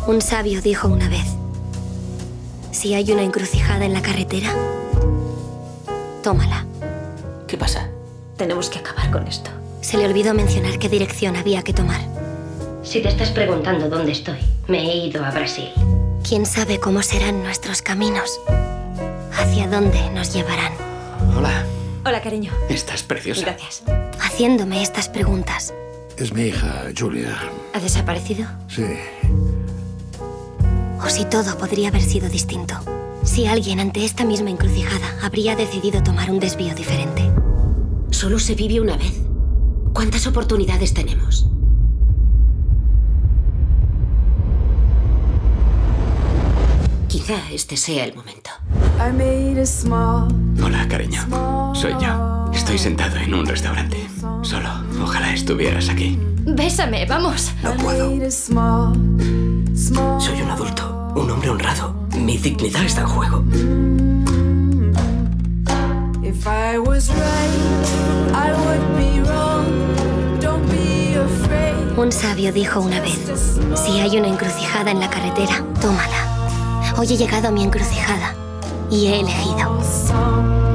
Un sabio dijo una vez: si hay una encrucijada en la carretera, tómala. ¿Qué pasa? Tenemos que acabar con esto. Se le olvidó mencionar qué dirección había que tomar. Si te estás preguntando dónde estoy, me he ido a Brasil. ¿Quién sabe cómo serán nuestros caminos? ¿Hacia dónde nos llevarán? Hola. Hola, cariño. Estás preciosa. Gracias. Haciéndome estas preguntas. Es mi hija, Julia. ¿Ha desaparecido? Sí. O si todo podría haber sido distinto. Si alguien ante esta misma encrucijada habría decidido tomar un desvío diferente. Solo se vive una vez. ¿Cuántas oportunidades tenemos? Quizá este sea el momento. Hola, cariño. Soy yo. Estoy sentado en un restaurante. Solo. Ojalá estuvieras aquí. Bésame, vamos. No puedo. Soy un adulto, un hombre honrado. Mi dignidad está en juego. Un sabio dijo una vez: si hay una encrucijada en la carretera, tómala. Hoy he llegado a mi encrucijada y he elegido.